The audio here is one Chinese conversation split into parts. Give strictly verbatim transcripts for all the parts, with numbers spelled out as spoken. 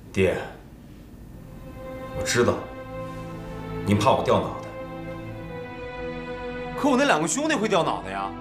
爹，我知道您怕我掉脑袋，可我那两个兄弟会掉脑袋呀。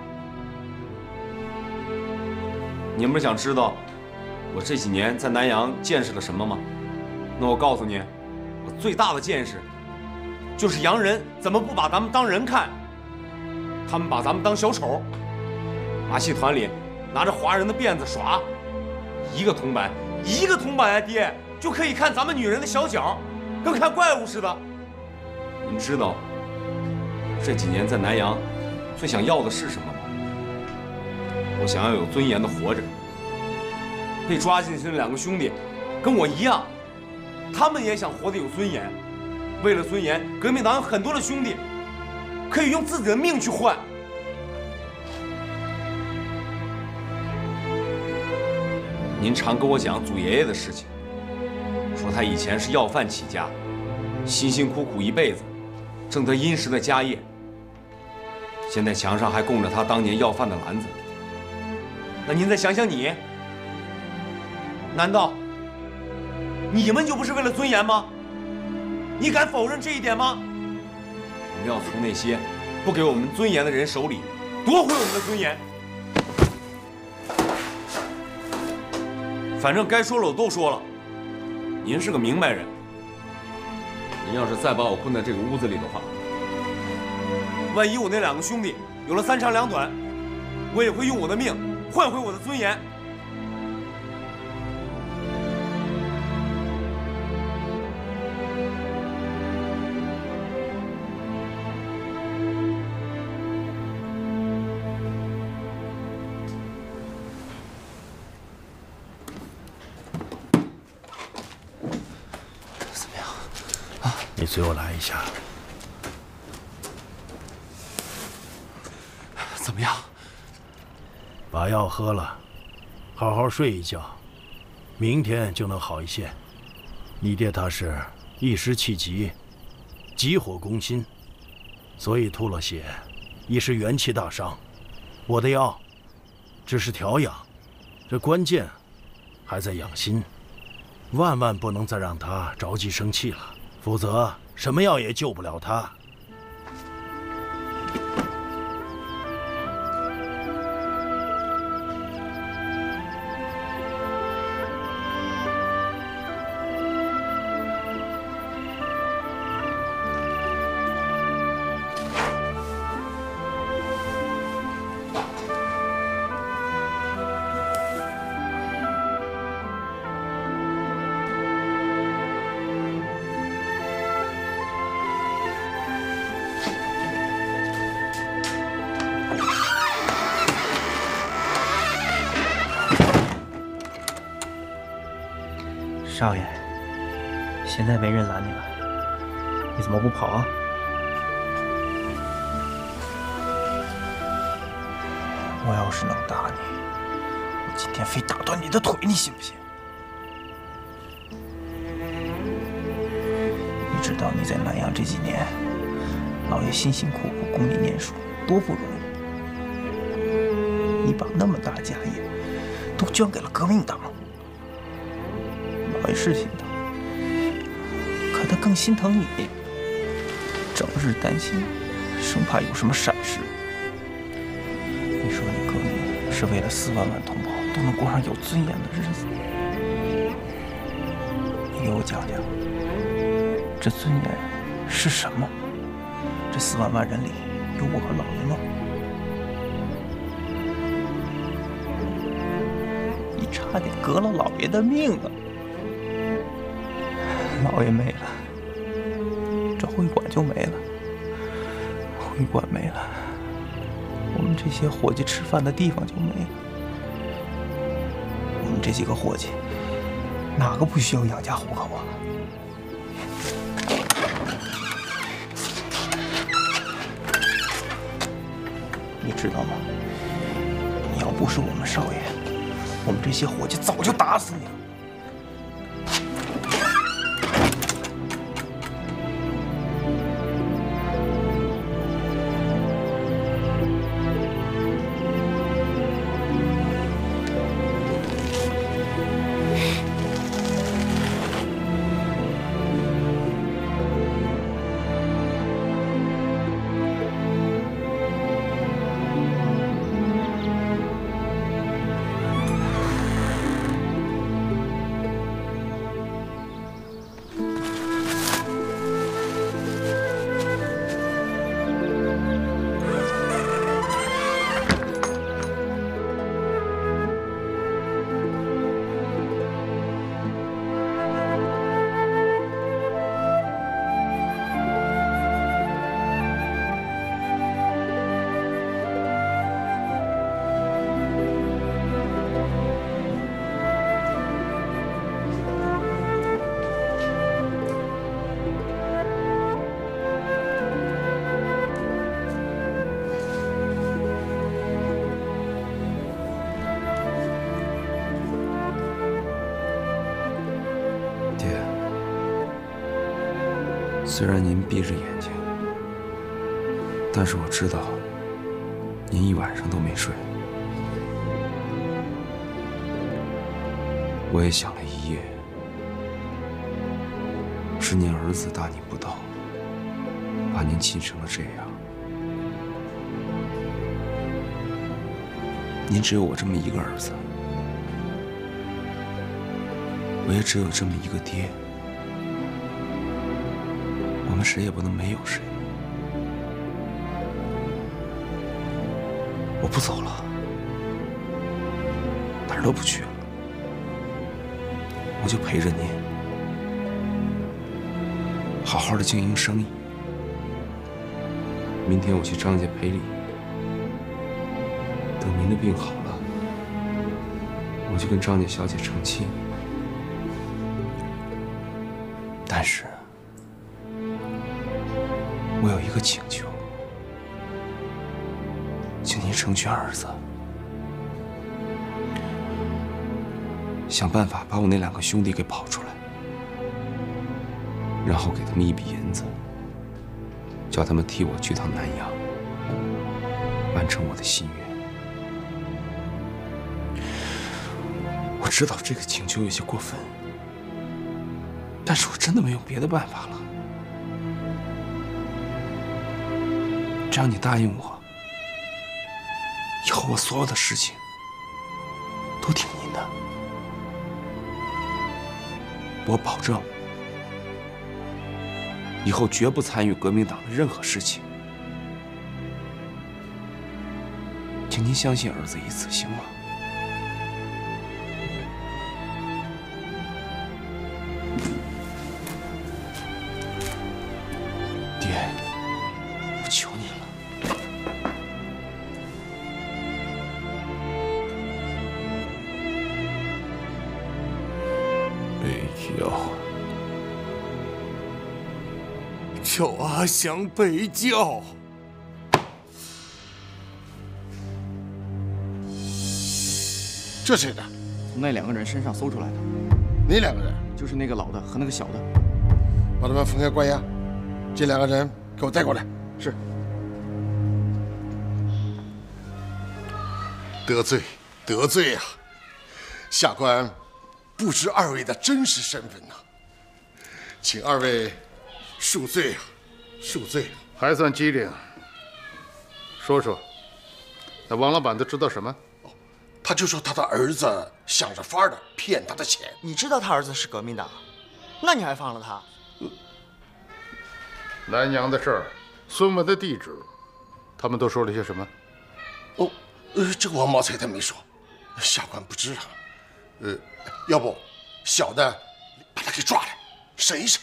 您不是想知道我这几年在南阳见识了什么吗？那我告诉您，我最大的见识就是洋人怎么不把咱们当人看，他们把咱们当小丑。马戏团里拿着华人的辫子耍，一个铜板一个铜板啊，爹就可以看咱们女人的小脚，跟看怪物似的。您知道这几年在南阳最想要的是什么吗？我想要有尊严的活着。被抓进去的两个兄弟跟我一样，他们也想活得有尊严。为了尊严，革命党有很多的兄弟可以用自己的命去换。您常跟我讲祖爷爷的事情，说他以前是要饭起家，辛辛苦苦一辈子，挣得殷实的家业。现在墙上还供着他当年要饭的篮子。那您再想想你，难道你们就不是为了尊严吗？你敢否认这一点吗？我们要从那些不给我们尊严的人手里夺回我们的尊严。反正该说了我都说了。您是个明白人，您要是再把我困在这个屋子里的话，万一我那两个兄弟有了三长两短，我也会用我的命换回我的尊严。 你随我来一下。 怎么样？ 把药喝了，好好睡一觉，明天就能好一些。你爹他是一时气急，急火攻心，所以吐了血，一时元气大伤。我的药只是调养，这关键还在养心，万万不能再让他着急生气了。否则，什么药也救不了他。 少爷，现在没人拦你了，你怎么不跑啊？我要是能打你，我今天非打断你的腿，你信不信？你知道你在南阳这几年，老爷辛辛苦苦供你念书，多不容易。你把那么大家业都捐给了革命党。老爷是心疼，可他更心疼你，整日担心，生怕有什么闪失。你说你革命是为了四万万同胞都能过上有尊严的日子，你给我讲讲，这尊严是什么？这四万万人里有我和老爷吗？你差点革了老爷的命啊！老爷没了，这会馆就没了，会馆没了，我们这些伙计吃饭的地方就没了。我们这几个伙计，哪个不需要养家糊口啊？你知道吗？你要不是我们少爷，我们这些伙计早就打死你了。 虽然您闭着眼睛，但是我知道您一晚上都没睡。我也想了一夜，是您儿子大逆不道，把您气成了这样。您只有我这么一个儿子，我也只有这么一个爹，我们谁也不能没有谁。我不走了，哪儿都不去了，我就陪着您，好好的经营生意。明天我去张家赔礼，等您的病好了，我就跟张家小姐成亲。但是，我有一个请求，请您成全儿子，想办法把我那两个兄弟给保出来，然后给他们一笔银子，叫他们替我去趟南阳，完成我的心愿。我知道这个请求有些过分，但是我真的没有别的办法了。只要你答应我，以后我所有的事情都听您的，我保证以后绝不参与革命党的任何事情。请您相信儿子一次，行吗？爹，我求你了。 北郊，叫阿祥北郊。 这谁的？ 从那两个人身上搜出来的。 哪两个人？ 就是那个老的和那个小的。 把他们分开关押。这两个人给我带过来。 是。 得罪，得罪呀！下官不知二位的真实身份呐，请二位恕罪啊，恕罪！ 还算机灵。说说，那王老板都知道什么？ 他就说他的儿子想着法儿的骗他的钱。 你知道他儿子是革命党，那你还放了他？ 南阳的事儿，孙文的地址，他们都说了些什么？ 哦，呃，这个王茂才他没说，下官不知啊。呃，要不小的把他给抓来审一审。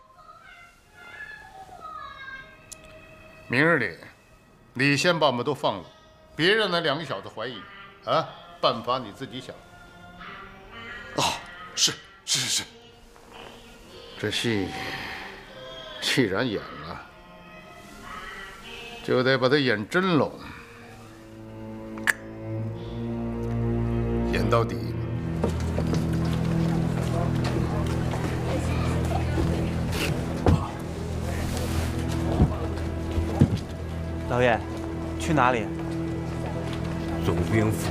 明日里，你先把我们都放了，别让那两个小子怀疑啊！办法你自己想。 哦，是是是是。 这戏既然演了，就得把它演真喽，演到底。 老爷，去哪里？ 总兵府。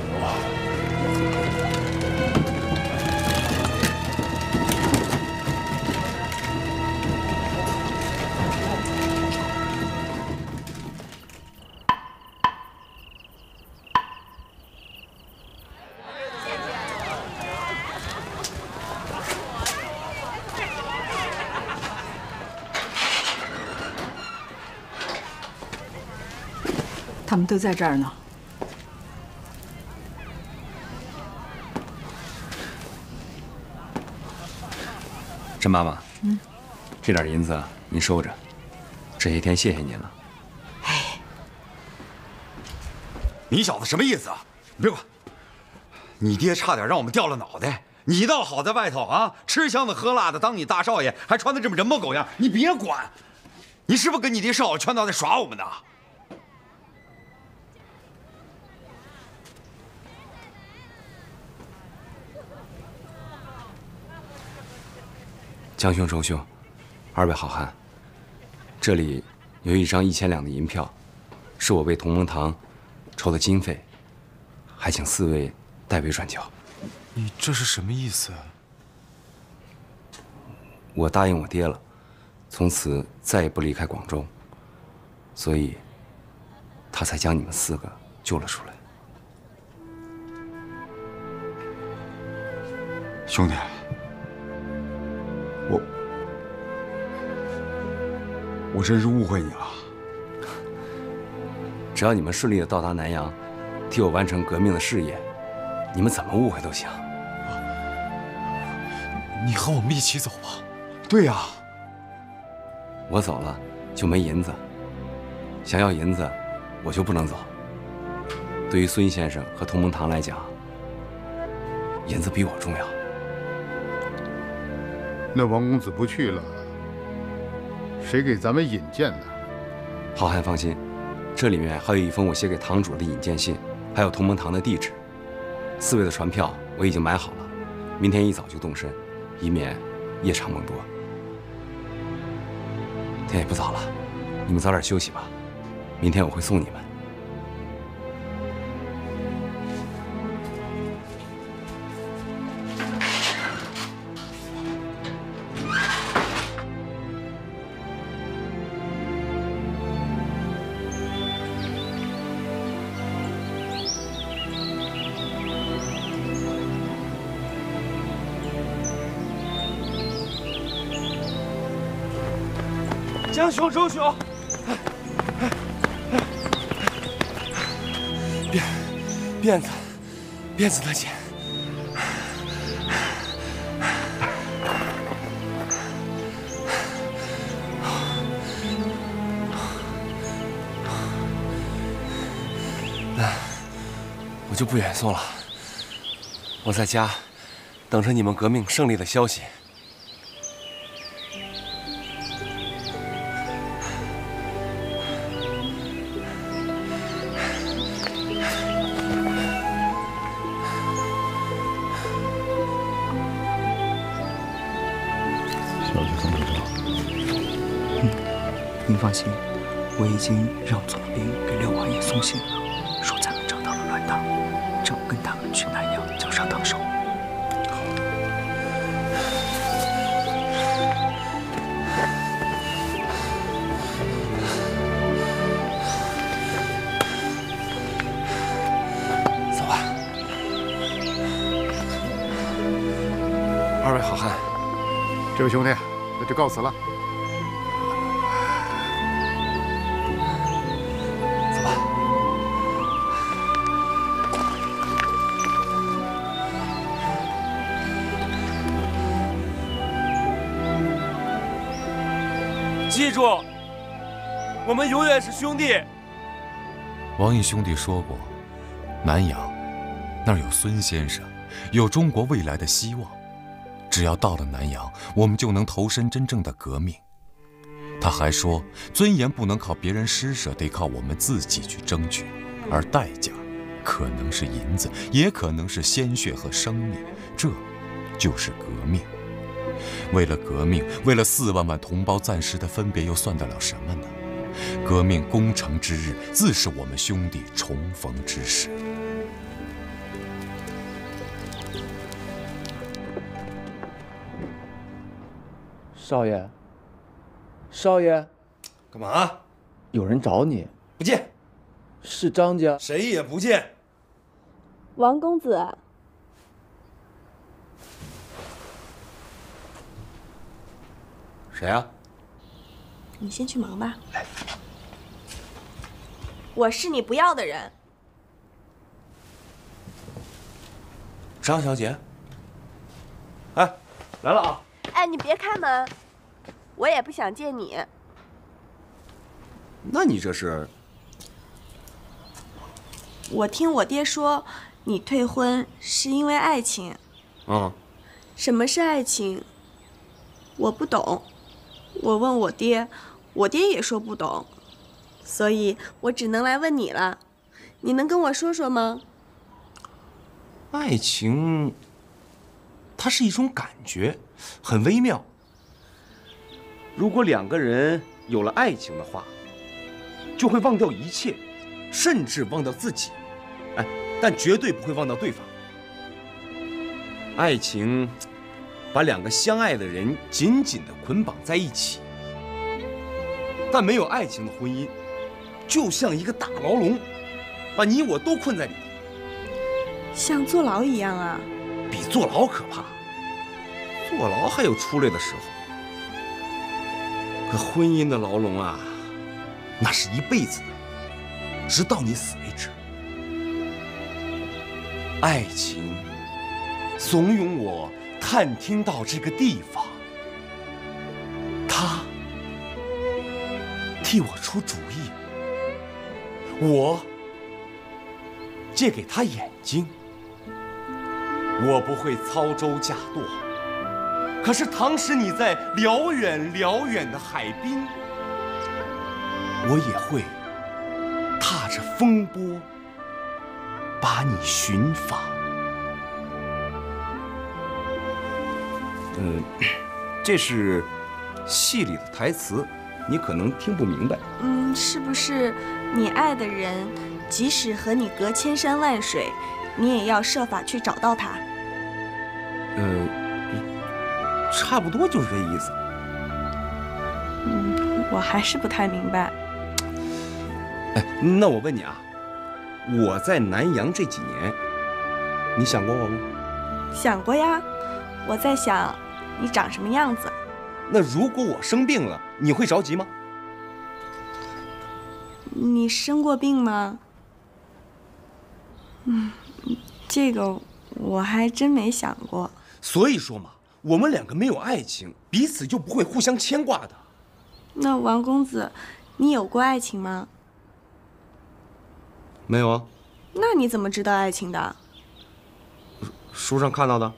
他们都在这儿呢。 甄妈妈，嗯，这点银子您收着，这些天谢谢您了。 哎， 你小子什么意思啊？你别管，你爹差点让我们掉了脑袋，你倒好在外头啊，吃香的喝辣的，当你大少爷，还穿的这么人模狗样。你别管，你是不是跟你爹设好圈套在耍我们呢？ 江兄、周兄，二位好汉， 这里有一张一千两的银票，是我为同盟堂筹的经费，还请四位代为转交。 你这是什么意思？ 我答应我爹了，从此再也不离开广州，所以他才将你们四个救了出来。 兄弟，我我真是误会你了。 只要你们顺利的到达南阳，替我完成革命的事业，你们怎么误会都行。 你和我们一起走吧。 对呀， 我走了就没银子，想要银子，我就不能走。对于孙先生和同盟堂来讲，银子比我重要。 那王公子不去了，谁给咱们引荐呢？ 好汉放心，这里面还有一封我写给堂主的引荐信，还有同盟堂的地址。四位的船票我已经买好了，明天一早就动身，以免夜长梦多。天也不早了，你们早点休息吧，明天我会送你们。 江兄，周兄， 辫辫子，辫子的剪。那我就不远送了，我在家等着你们革命胜利的消息。 您放心，我已经让总兵给六王爷送信了，说咱们找到了乱党，正跟他们去南阳交上堂手。 走吧，二位好汉， 这位兄弟，那就告辞了。 记住，我们永远是兄弟。 王毅兄弟说过，南阳那儿有孙先生，有中国未来的希望。只要到了南阳，我们就能投身真正的革命。他还说，尊严不能靠别人施舍，得靠我们自己去争取，而代价可能是银子，也可能是鲜血和生命，这就是革命。为了革命，为了四万万同胞暂时的分别，又算得了什么呢？革命攻城之日，自是我们兄弟重逢之时。 少爷，少爷， 干嘛？ 有人找你。 不见。 是张家。 谁也不见。 王公子。 谁啊？ 你先去忙吧。我是你不要的人。 张小姐。哎，来了啊！ 哎，你别开门，我也不想见你。 那你这是？ 我听我爹说，你退婚是因为爱情。 嗯。 什么是爱情？我不懂。我问我爹，我爹也说不懂，所以我只能来问你了。你能跟我说说吗？ 爱情，它是一种感觉，很微妙。如果两个人有了爱情的话，就会忘掉一切，甚至忘掉自己。哎，但绝对不会忘掉对方。爱情把两个相爱的人紧紧地捆绑在一起，但没有爱情的婚姻，就像一个大牢笼，把你我都困在里头。 像坐牢一样啊？ 比坐牢可怕。坐牢还有出来的时候，可婚姻的牢笼啊，那是一辈子的，直到你死为止。爱情怂恿我探听到这个地方，他替我出主意，我借给他眼睛。我不会操舟驾舵，可是倘使你在辽远辽远的海滨，我也会踏着风波把你寻访。嗯，这是戏里的台词，你可能听不明白。 嗯，是不是你爱的人，即使和你隔千山万水，你也要设法去找到他？ 嗯，差不多就是这意思。 嗯，我还是不太明白。 哎，那我问你啊，我在南阳这几年，你想过我吗？ 想过呀，我在想你长什么样子。 那如果我生病了，你会着急吗？ 你生过病吗？嗯，这个我还真没想过。 所以说嘛，我们两个没有爱情，彼此就不会互相牵挂的。 那王公子，你有过爱情吗？ 没有啊。 那你怎么知道爱情的？ 书上看到的。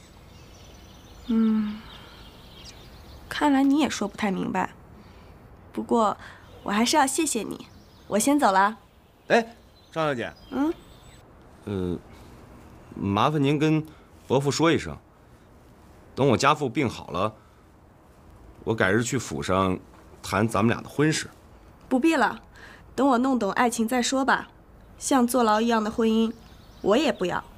嗯，看来你也说不太明白。不过，我还是要谢谢你，我先走了。 哎，张小姐。 嗯。 呃，麻烦您跟伯父说一声，等我家父病好了，我改日去府上谈咱们俩的婚事。 不必了，等我弄懂爱情再说吧。像坐牢一样的婚姻，我也不要。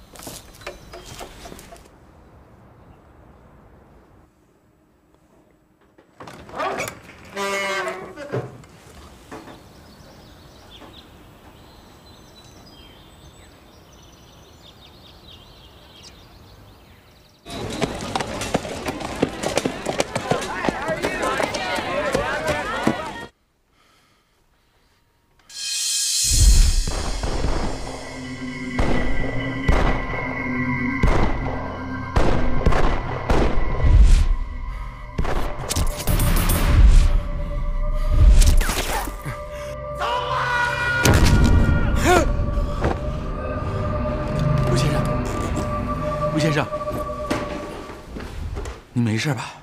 没事吧？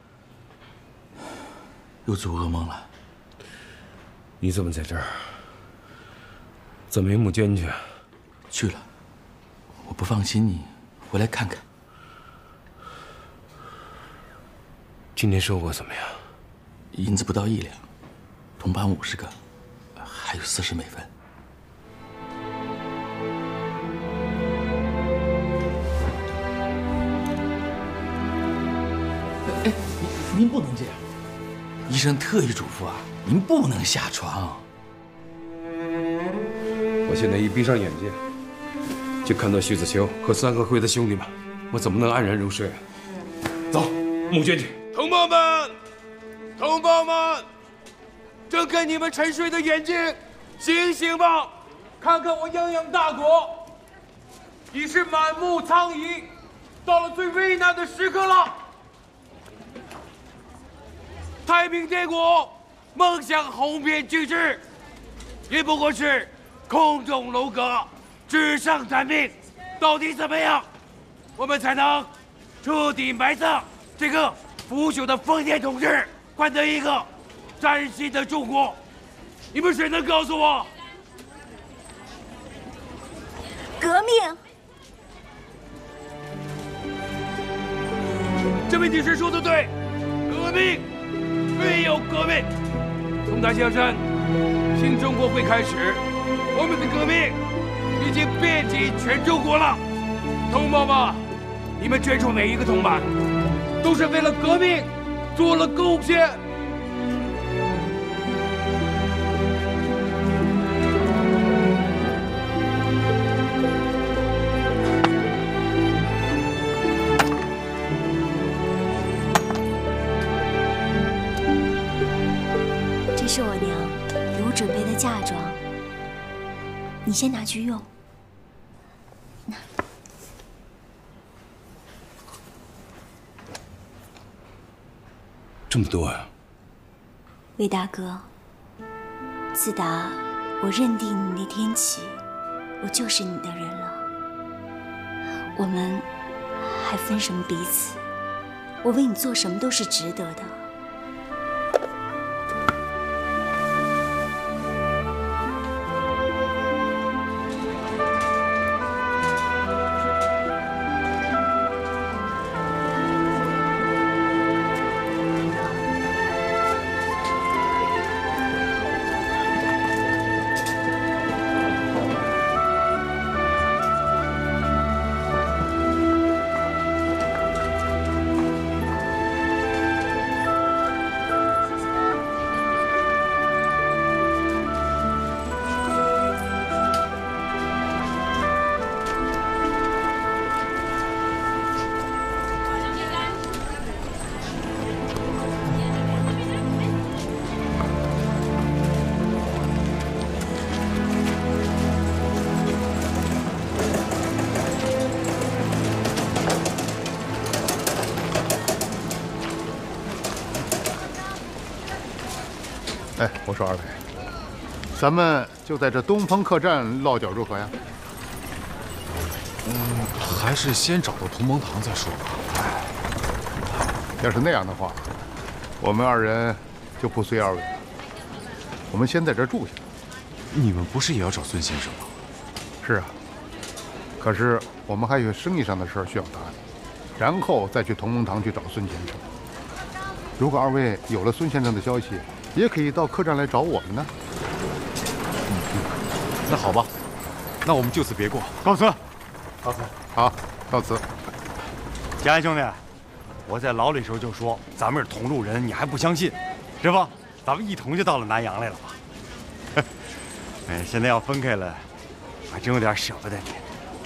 又做噩梦了？ 你怎么在这儿？怎么没母娟去？ 去了。我不放心你，回来看看。 今天收获怎么样？ 银子不到一两，铜板五十个，还有四十美分。哎，您您不能这样，医生特意嘱咐啊，您不能下床。 我现在一闭上眼睛，就看到徐子秋和三合会的兄弟们，我怎么能安然入睡啊？走，母娟去。 同胞们，同胞们，睁开你们沉睡的眼睛，醒醒吧！看看我泱泱大国，已是满目苍夷，到了最危难的时刻了。太平天国梦想鸿篇巨制，也不过是空中楼阁，纸上谈兵。到底怎么样，我们才能彻底埋葬这个腐朽的封建统治，换得一个崭新的中国？你们谁能告诉我？ 革命！ 这位女士说的对，革命！ 没有革命。从大江山，新中国会开始，我们的革命已经遍及全中国了。同胞们，你们捐出每一个铜板，都是为了革命做了贡献。 是我娘给我准备的嫁妆，你先拿去用。 这么多呀！ 魏大哥，自打我认定你那天起，我就是你的人了。我们还分什么彼此？我为你做什么都是值得的。 哎，我说二位，咱们就在这东风客栈落脚如何呀？ 嗯，还是先找到同盟堂再说吧。 要是那样的话，我们二人就不随二位了。我们先在这儿住下。 你们不是也要找孙先生吗？ 是啊，可是我们还有生意上的事儿需要打理，然后再去同盟堂去找孙先生。如果二位有了孙先生的消息， 也可以到客栈来找我们呢。 嗯，那好吧，那我们就此别过， 告辞。 告辞。好，告辞。 嘉安兄弟，我在牢里时候就说咱们是同路人，你还不相信，是吧？咱们一同就到了南阳来了吧？哎，现在要分开了，还真有点舍不得你。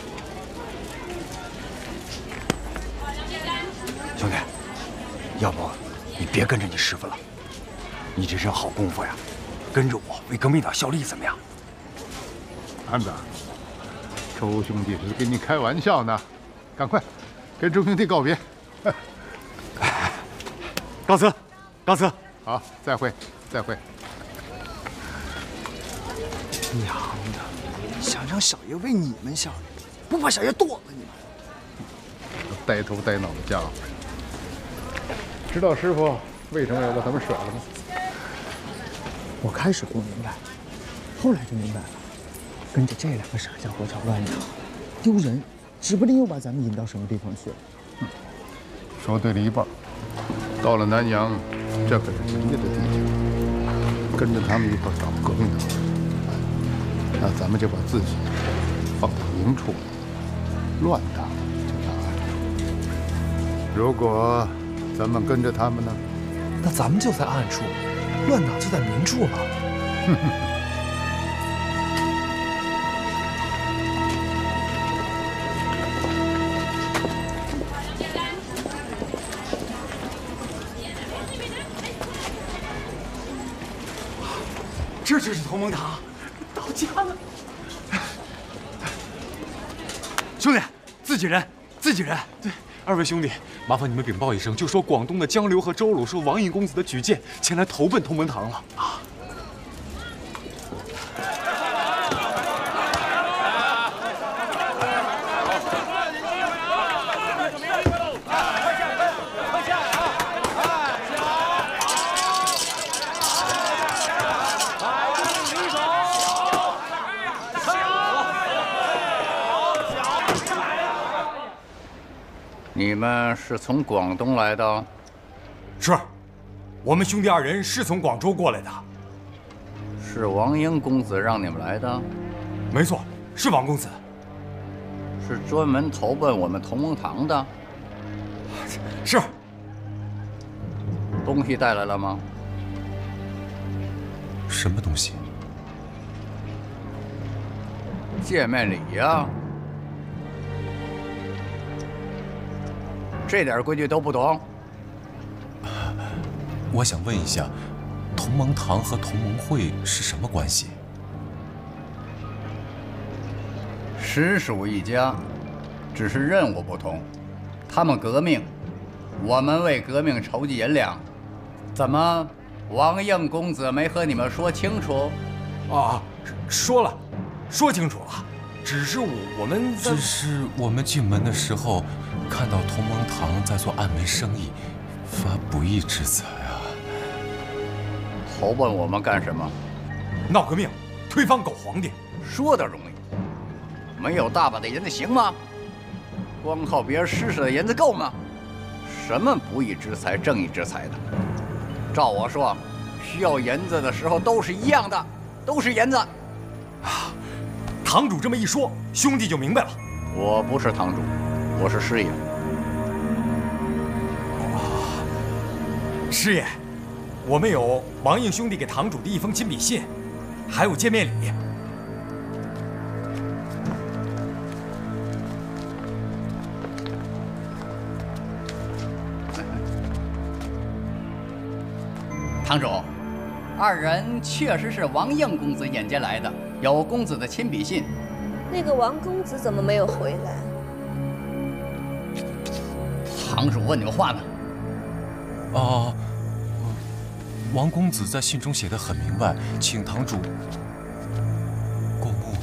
兄弟，要不你别跟着你师傅了。 你这身好功夫呀，跟着我为革命党效力怎么样？ 安子，周兄弟是跟你开玩笑呢，赶快跟周兄弟告别。 告辞，告辞。 好，再会，再会。 娘的，想让小爷为你们效力，不怕小爷剁了你们？ 呆头呆脑的家伙，知道师傅为什么要把他们甩了吗？ 我开始不明白，后来就明白了。跟着这两个傻家伙找乱党，丢人，指不定又把咱们引到什么地方去了。 嗯，说对了一半。到了南阳，这可是人家的地界，跟着他们一块搞革命党，那咱们就把自己放在明处，乱党就在暗处。如果咱们跟着他们呢？ 那咱们就在暗处。 乱党就在明处了。哼哼。 这就是同盟堂，到家了。兄弟，自己人，自己人。 对。 二位兄弟，麻烦你们禀报一声，就说广东的江流和周鲁受王印公子的举荐，前来投奔同盟堂了啊！ 你们是从广东来的？ 是。 我们兄弟二人是从广州过来的。 是王英公子让你们来的？ 没错，是王公子。 是专门投奔我们同盟堂的？ 是。 东西带来了吗？ 什么东西？ 见面礼呀。这点规矩都不懂？ 我想问一下，同盟堂和同盟会是什么关系？ 实属一家，只是任务不同。他们革命，我们为革命筹集银两。怎么，王应公子没和你们说清楚？ 啊，说了，说清楚了。只是我我们只是我们进门的时候，看到同盟堂在做暗门生意，发不义之财啊！ 投奔我们干什么？ 闹革命，推翻狗皇帝。 说的容易，没有大把的银子行吗？光靠别人施舍的银子够吗？什么不义之财、正义之财的？照我说，需要银子的时候都是一样的，都是银子。 啊！堂主这么一说，兄弟就明白了。 我不是堂主，我是师爷。 哦，师爷，我们有王应兄弟给堂主的一封亲笔信，还有见面礼。 堂主，二人确实是王应公子眼尖来的。有公子的亲笔信， 那个王公子怎么没有回来？ 堂主问你们话呢。 哦，王公子在信中写得很明白，请堂主过目。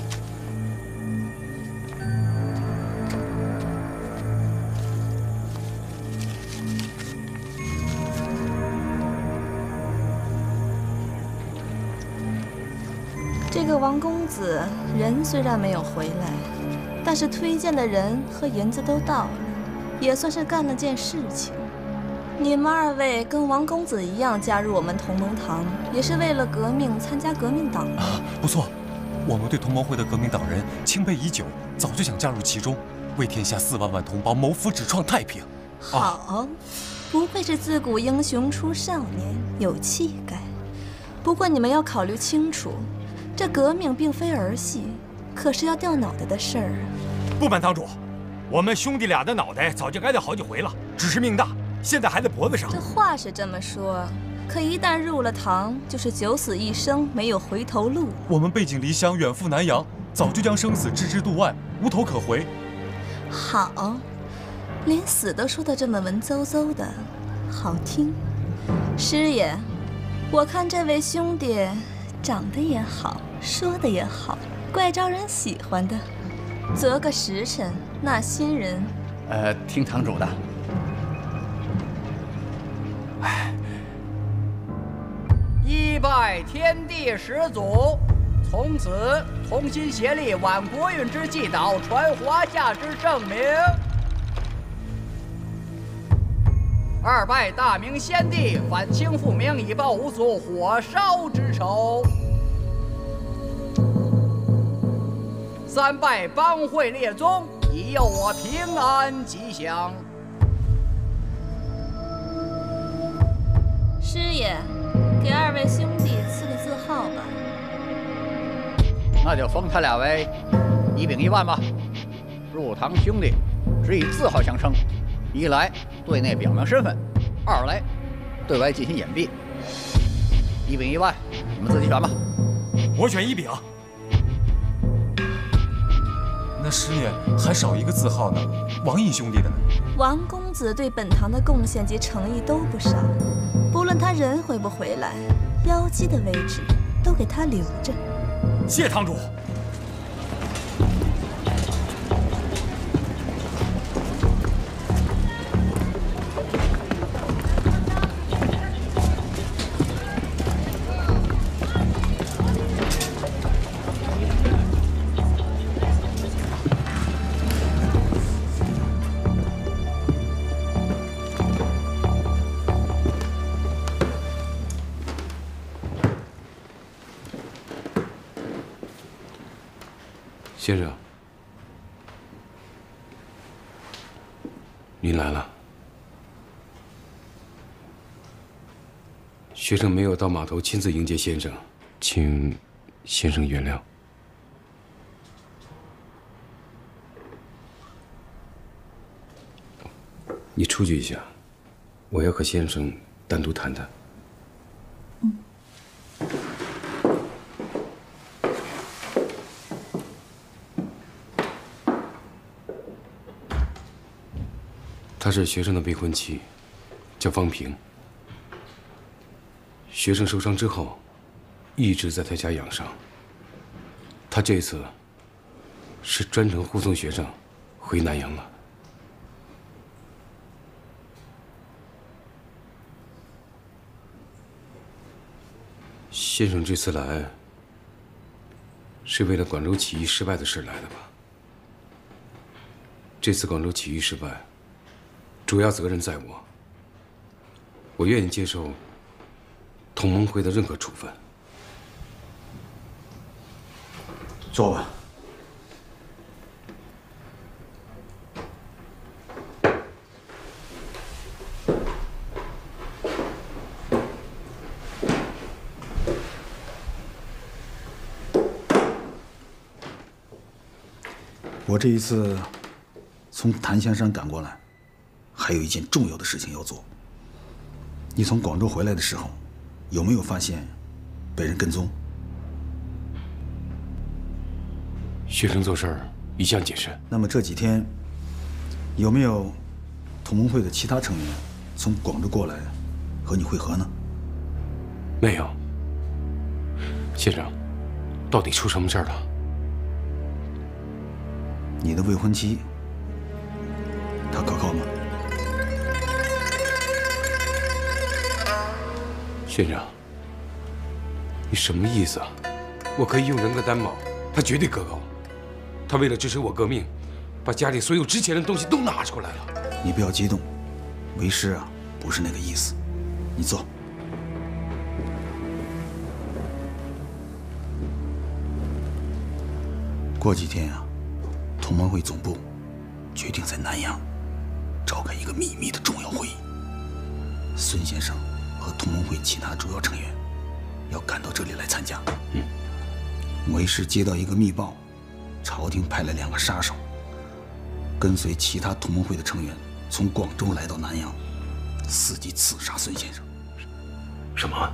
这个王公子人虽然没有回来，但是推荐的人和银子都到了，也算是干了件事情。你们二位跟王公子一样加入我们同盟堂，也是为了革命，参加革命党吗？ 啊，不错，我们对同盟会的革命党人钦佩已久，早就想加入其中，为天下四万万同胞谋福祉创太平。 好，啊、不愧是自古英雄出少年，有气概。不过你们要考虑清楚。这革命并非儿戏，可是要掉脑袋的事儿啊！ 不瞒堂主，我们兄弟俩的脑袋早就该掉好几回了，只是命大，现在还在脖子上。 这话是这么说，可一旦入了堂，就是九死一生，没有回头路。 我们背井离乡，远赴南洋，早就将生死置之度外，无头可回。 好，连死都说得这么文绉绉的，好听。师爷，我看这位兄弟长得也好。说的也好，怪招人喜欢的。择个时辰，纳新人。 呃，听堂主的。哎，一拜天地始祖，从此同心协力，挽国运之既倒，传华夏之盛名。二拜大明先帝，反清复明，以报五祖火烧之仇。三拜帮会列宗，以佑我平安吉祥。 师爷，给二位兄弟赐个字号吧。 那就封他俩为一丙一万吧。入堂兄弟只以字号相称，一来对内表明身份，二来对外进行掩蔽。一丙一万，你们自己选吧。 我选一丙。 那师爷还少一个字号呢，王应兄弟的呢？ 王公子对本堂的贡献及诚意都不少，不论他人回不回来，妖姬的位置都给他留着。 谢堂主。 先生，您来了。学生没有到码头亲自迎接先生，请先生原谅。你出去一下，我要和先生单独谈谈。 嗯。 她是学生的未婚妻，叫方平。学生受伤之后，一直在她家养伤。她这次是专程护送学生回南阳了。先生这次来，是为了广州起义失败的事来的吧？这次广州起义失败，主要责任在我。我愿意接受同盟会的任何处分。 坐吧。我这一次从檀香山赶过来，还有一件重要的事情要做。你从广州回来的时候，有没有发现被人跟踪？ 学生做事儿一向谨慎。 那么这几天有没有同盟会的其他成员从广州过来和你会合呢？ 没有。先生，到底出什么事儿了？ 你的未婚妻，她可靠吗？ 先生，你什么意思啊？我可以用人格担保，她绝对可靠。她为了支持我革命，把家里所有值钱的东西都拿出来了。 你不要激动，为师啊，不是那个意思。你坐。过几天啊，同盟会总部决定在南阳召开一个秘密的重要会议。孙先生和同盟会其他主要成员要赶到这里来参加。 嗯， 为师接到一个密报，朝廷派了两个杀手，跟随其他同盟会的成员从广州来到南阳，伺机刺杀孙先生。 什么？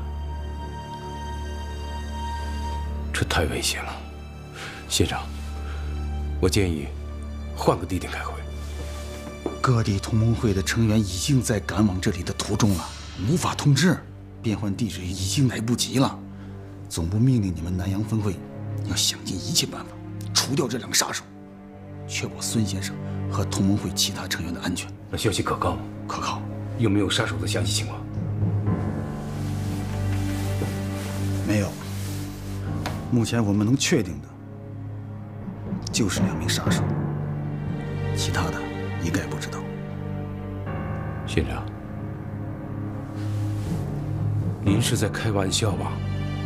这太危险了，先生。我建议换个地点开会。 各地同盟会的成员已经在赶往这里的途中了，无法通知，变换地址已经来不及了。总部命令你们南阳分会要想尽一切办法除掉这两个杀手，确保孙先生和同盟会其他成员的安全。 那消息可靠吗？ 可靠。 有没有杀手的详细情况？ 没有。目前我们能确定的就是两名杀手，其他的一概不知道。 先生，您是在开玩笑吧？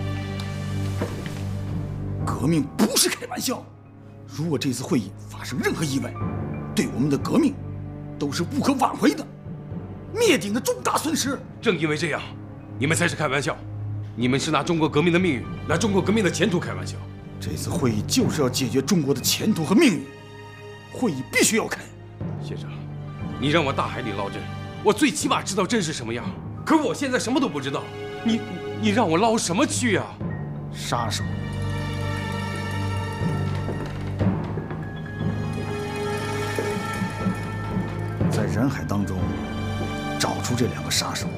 革命不是开玩笑，如果这次会议发生任何意外，对我们的革命都是不可挽回的，灭顶的重大损失。 正因为这样，你们才是开玩笑，你们是拿中国革命的命运，拿中国革命的前途开玩笑。 这次会议就是要解决中国的前途和命运，会议必须要开。 先生，你让我大海里捞针，我最起码知道针是什么样。可是我现在什么都不知道，你你让我捞什么去啊？ 杀手。在人海当中找出这两个杀手。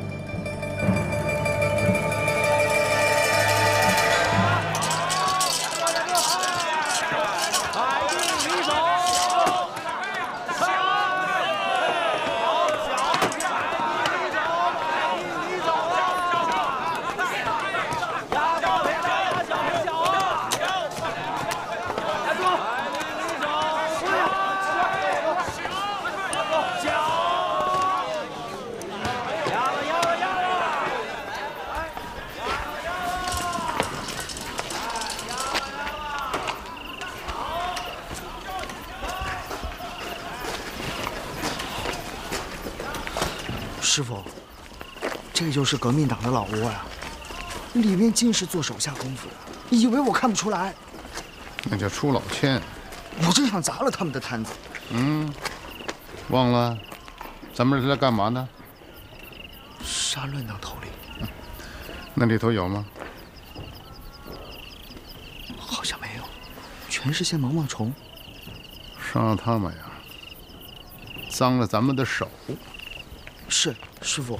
师傅，这就是革命党的老窝呀，里面尽是做手下功夫的，以为我看不出来？ 那叫出老千。 我真想砸了他们的摊子。 嗯，忘了，咱们是来干嘛呢？ 杀乱党头领。 那里头有吗？ 好像没有，全是些毛毛虫。 杀他们呀，脏了咱们的手。 是，师傅。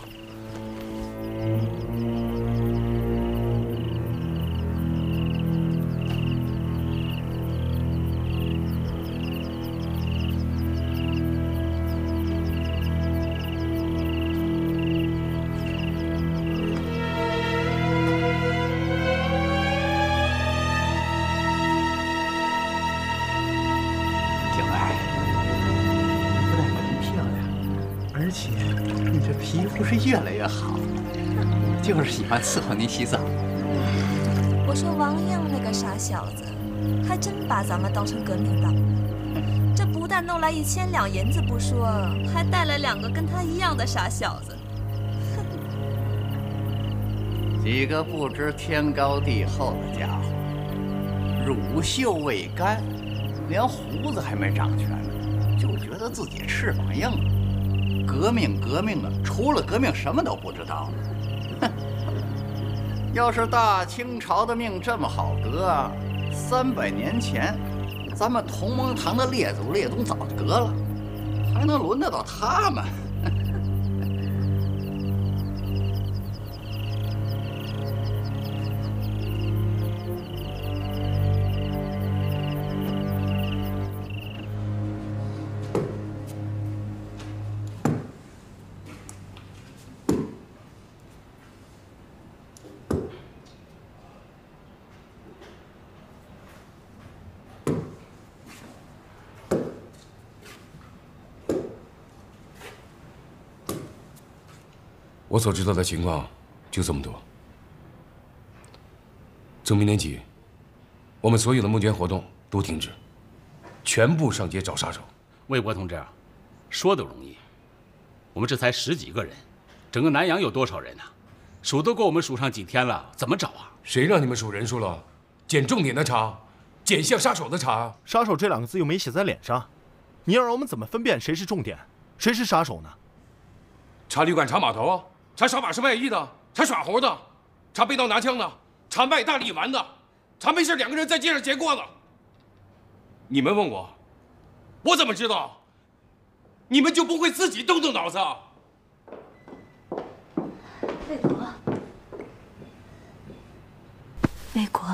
越来越好，就是喜欢伺候您洗澡。 我说王英那个傻小子，还真把咱们当成革命党。这不但弄来一千两银子不说，还带来两个跟他一样的傻小子。 几个不知天高地厚的家伙，乳臭未干，连胡子还没长全呢，就觉得自己翅膀硬了。革命革命的，除了革命什么都不知道。哼！要是大清朝的命这么好得，三百年前，咱们同盟堂的列祖列宗早就得了，还能轮得到他们？ 我所知道的情况就这么多。从明天起，我们所有的募捐活动都停止，全部上街找杀手。 魏国同志，说的容易，我们这才十几个人，整个南阳有多少人呢？数得过我们数上几天了，怎么找啊？ 谁让你们数人数了？捡重点的查，捡像杀手的查。 杀手这两个字又没写在脸上，你要让我们怎么分辨谁是重点，谁是杀手呢？ 查旅馆，查码头啊。查耍把式卖艺的，查耍猴的，查背刀拿枪的，查卖大力丸的，查没事两个人在街上劫过的。你们问我，我怎么知道？你们就不会自己动动脑子？ 魏国，魏国。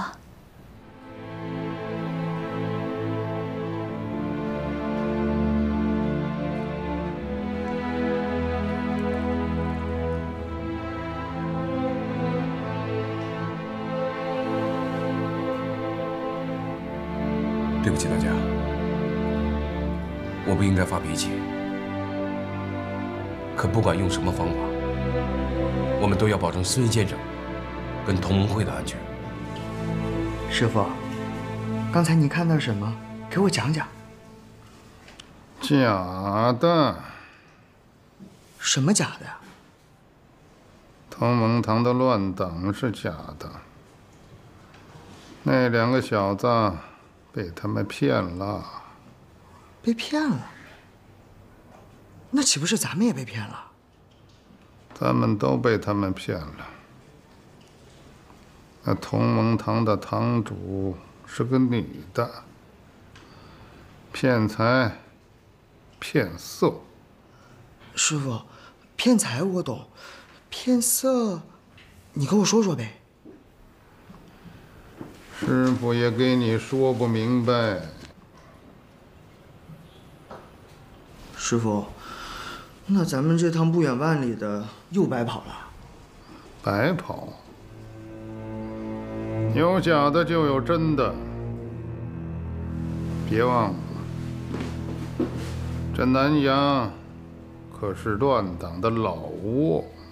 对不起大家，我不应该发脾气。可不管用什么方法，我们都要保证孙先生跟同盟会的安全。 师傅，刚才你看到什么？给我讲讲。 假的。 什么假的呀？ 同盟堂的乱党是假的，那两个小子被他们骗了。 被骗了？那岂不是咱们也被骗了？ 咱们都被他们骗了。那同盟堂的堂主是个女的，骗财、骗色。 师傅，骗财我懂，骗色，你跟我说说呗。 师傅也给你说不明白。 师傅，那咱们这趟不远万里的又白跑了。 白跑？有假的就有真的。别忘了，这南阳可是乱党的老窝。